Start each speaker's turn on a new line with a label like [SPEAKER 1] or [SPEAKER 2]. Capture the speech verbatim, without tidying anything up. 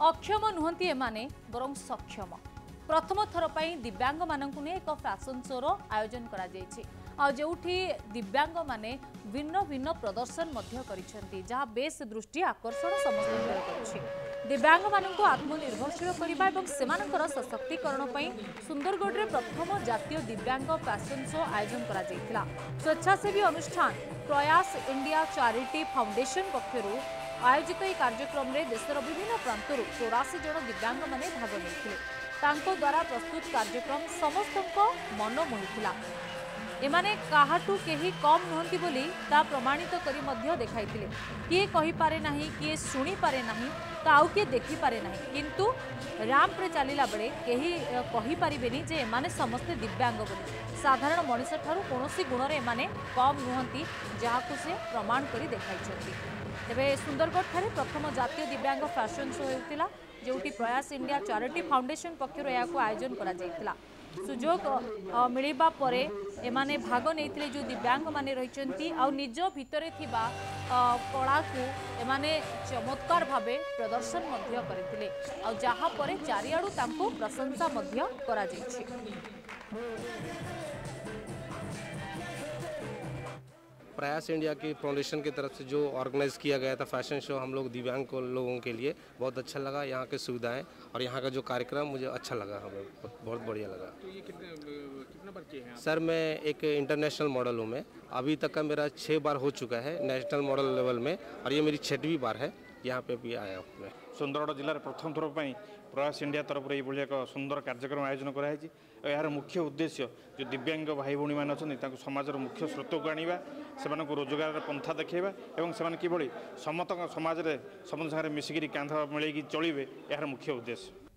[SPEAKER 1] अक्षम नुहति एमाने बरं सक्षम। प्रथम थर पर दिव्यांग मानक ने एक फैशन शोर आयोजन करा जायछि आ जोठी दिव्यांग माने भिन्न भिन्न प्रदर्शन मध्य करिसेंति जहा बेस दृष्टि आकर्षण समस्त करिछि। दिव्यांग मानक आत्मनिर्भरशील करबा एवं सेमानकर सशक्तिकरण पई सुंदरगढ़ रे प्रथम जातीय दिव्यांग फैशन शो आयोजन करा जायतिला। स्वेच्छासेवी अनुष्ठान प्रयास इंडिया चैरिटी फाउंडेशन पक्षरु आयोजित यह कार्यक्रम में देशर विभिन्न प्रांतर चौरासी जन दिव्यांग माने भाग लेते तांको द्वारा प्रस्तुत कार्यक्रम समस्त मन मोहिला। एमाने काहाटू केही कम नुहंती बोली ता प्रमाणित करी मध्य देखाइतिले। किए कहि पारे नाही, किए सुनी पारे नाही, तो आउ किए देखि पारे नाही, किंतु रैंप रे चलिला बेले केही कहि पारिबेनी जे एमाने समस्ते दिव्यांग बोली। साधारण मनुष्य ठारू कोनोसी गुण रे एमाने कम नुहंती जाहाकू से प्रमाण करी देखाइछथि। तेबे सुंदरगढ़ ठारे प्रथम जातीय दिव्यांग फैशन शो हेउतिला जोटी प्रयास इंडिया चैरिटी फाउंडेशन पक्षरु याकू आयोजन करा जायतिला। सुजोग मिलिबा परे एमाने भाग नैतिले जो दिव्यांग माने रहिचंती आ निज भितरे थिबा कला को एमाने चमत्कार भावे प्रदर्शन मध्य करथिले आ जहा परे चारियाडू तांको प्रशंसा मध्य करा जायछि।
[SPEAKER 2] प्रयास इंडिया की फाउंडेशन की तरफ से जो ऑर्गेनाइज किया गया था फैशन शो हम लोग दिव्यांग को लोगों के लिए बहुत अच्छा लगा। यहाँ की सुविधाएं और यहाँ का जो कार्यक्रम मुझे अच्छा लगा, हमें बहुत बढ़िया लगा।
[SPEAKER 3] तो ये कितने कितना बच्चे हैं?
[SPEAKER 2] सर मैं एक इंटरनेशनल मॉडल हूँ। मैं अभी तक का मेरा छः बार हो चुका है नेशनल मॉडल लेवल में और ये मेरी छठवीं बार है यहाँ पे भी आया हूँ मैं।
[SPEAKER 3] सुंदरगढ़ जिले में प्रथम थर पर प्रयास इंडिया तरफ ये एक सुंदर कार्यक्रम आयोजन कराई। यार मुख्य उद्देश्य जो दिव्यांग भाई भौणी मैंने अच्छा समाजर मुख्य स्रोत को आने से रोजगार पंथा देखा और से कि समस्त समाज में समस्त सागर मिसिकी कांध मिलैकी चलिए यार मुख्य उद्देश्य।